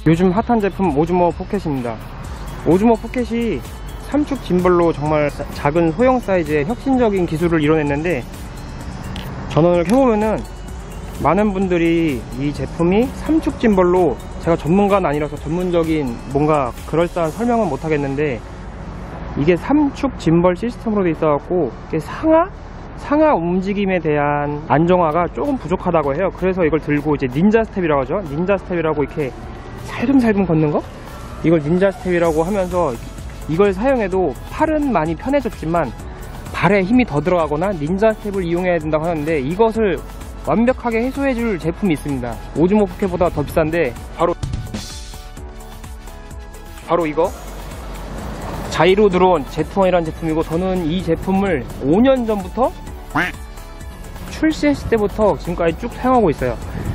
요즘 핫한 제품 오즈모 포켓입니다. 오즈모 포켓이 삼축 짐벌로 정말 작은 소형 사이즈의 혁신적인 기술을 이뤄냈는데, 전원을 켜보면은 많은 분들이 이 제품이 삼축 짐벌로, 제가 전문가는 아니라서 전문적인 뭔가 그럴싸한 설명은 못하겠는데, 이게 삼축 짐벌 시스템으로 돼 있어갖고 상하 움직임에 대한 안정화가 조금 부족하다고 해요. 그래서 이걸 들고 이제 닌자 스텝이라고 하죠. 닌자 스텝이라고 이렇게 살금살금 걷는 거, 이걸 닌자 스텝이라고 하면서, 이걸 사용해도 팔은 많이 편해졌지만 발에 힘이 더 들어가거나 닌자 스텝을 이용해야 된다고 하는데, 이것을 완벽하게 해소해줄 제품이 있습니다. 오즈모 포켓보다 더 비싼데 바로 이거 자이로 드론 Z1이라는 제품이고, 저는 이 제품을 5년 전부터 출시했을 때부터 지금까지 쭉 사용하고 있어요.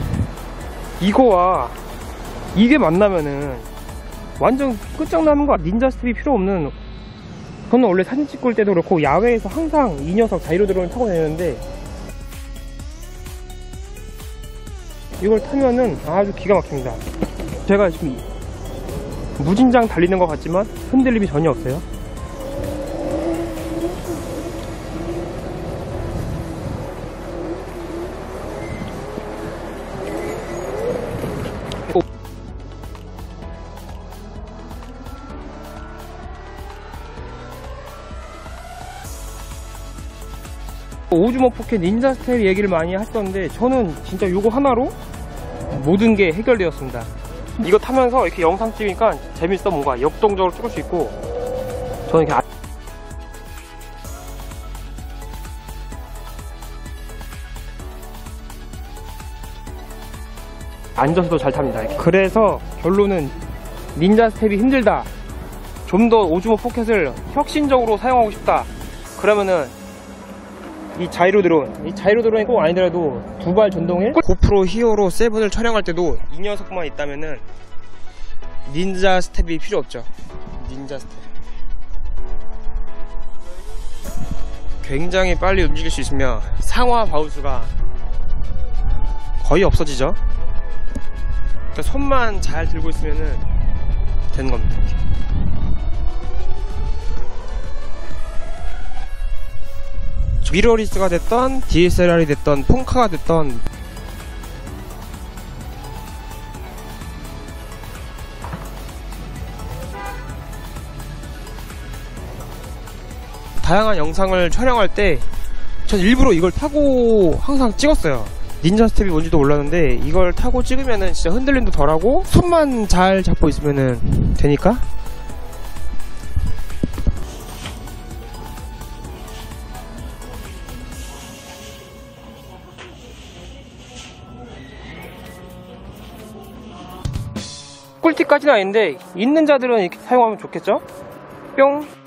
이거와 이게 만나면은 완전 끝장나는 거야. 닌자 스텝이 필요 없는, 저는 원래 사진 찍을 때도 그렇고 야외에서 항상 이 녀석 자이로 드론을 타고 다니는데, 이걸 타면은 아주 기가 막힙니다. 제가 지금 무진장 달리는 것 같지만 흔들림이 전혀 없어요. 오즈모 포켓 닌자 스텝 얘기를 많이 했었는데, 저는 진짜 이거 하나로 모든 게 해결되었습니다. 이거 타면서 이렇게 영상 찍으니까 재밌어. 뭔가 역동적으로 찍을 수 있고, 저는 이렇게 앉아서도 잘 탑니다. 그래서 결론은 닌자 스텝이 힘들다, 좀 더 오즈모 포켓을 혁신적으로 사용하고 싶다, 그러면은 이 자이로 드론이 꼭 아니더라도 두발 전동일 고프로 히어로 7을 촬영할 때도 이 녀석만 있다면은 닌자 스텝이 필요 없죠. 닌자 스텝 굉장히 빨리 움직일 수 있으며 상하 바우스가 거의 없어지죠. 그러니까 손만 잘 들고 있으면은 되는 겁니다. 미러리스가 됐던 DSLR이 됐던 폰카가 됐던 다양한 영상을 촬영할 때 전 일부러 이걸 타고 항상 찍었어요. 닌자 스텝이 뭔지도 몰랐는데 이걸 타고 찍으면은 진짜 흔들림도 덜하고 손만 잘 잡고 있으면은 되니까. 꿀팁까지는 아닌데 있는 자들은 이렇게 사용하면 좋겠죠? 뿅.